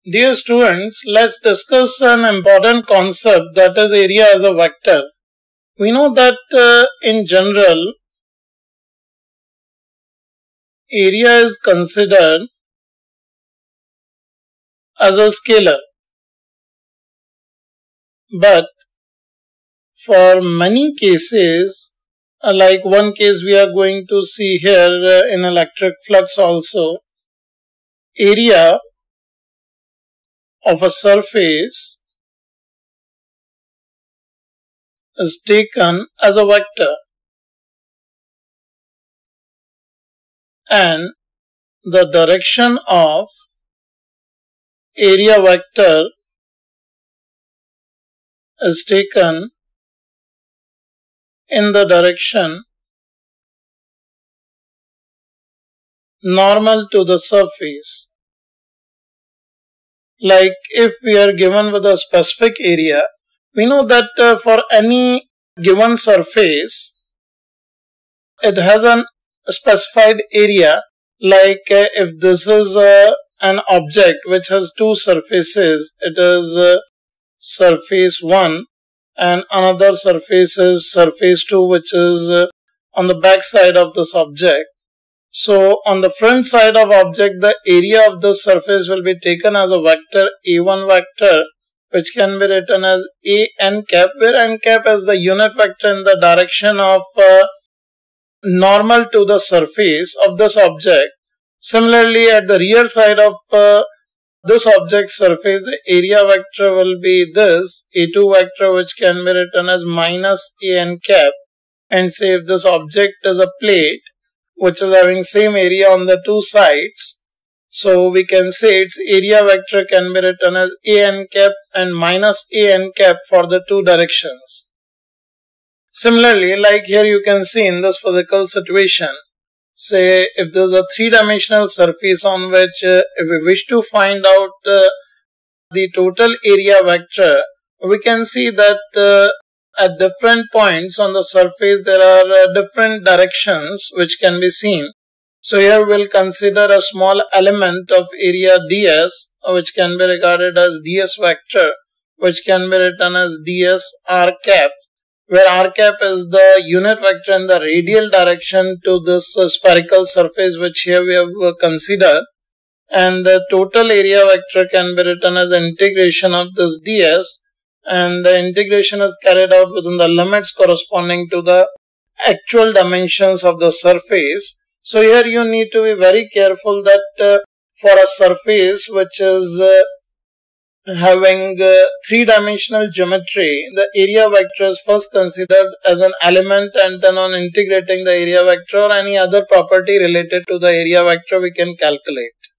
Dear students, let's discuss an important concept, that is area as a vector. We know that in general, area is considered as a scalar. But for many cases, like one case we are going to see here in electric flux also, area of a surface is taken as a vector, and the direction of area vector is taken in the direction normal to the surface. Like if we are given with a specific area, we know that for any given surface, it has a specified area. Like if this is an object which has two surfaces, it is surface 1 and another surface is surface 2, which is on the back side of this object. So on the front side of object, the area of the surface will be taken as a vector A1 vector, which can be written as A n cap, where n cap is the unit vector in the direction of normal to the surface of this object. Similarly, at the rear side of this object surface, the area vector will be this A2 vector, which can be written as minus A n cap. And say if this object is a plate which is having same area on the two sides, so we can say its area vector can be written as A n cap and minus A n cap for the two directions. Similarly, like here you can see in this physical situation, say if there is a three-dimensional surface on which if we wish to find out the total area vector, we can see that at different points on the surface there are different directions which can be seen. So here we'll consider a small element of area ds, which can be regarded as ds vector, which can be written as ds r cap, where r cap is the unit vector in the radial direction to this spherical surface which here we have considered, and the total area vector can be written as integration of this ds, and the integration is carried out within the limits corresponding to the actual dimensions of the surface. So here you need to be very careful that for a surface which is having three-dimensional geometry, the area vector is first considered as an element, and then on integrating the area vector or any other property related to the area vector we can calculate.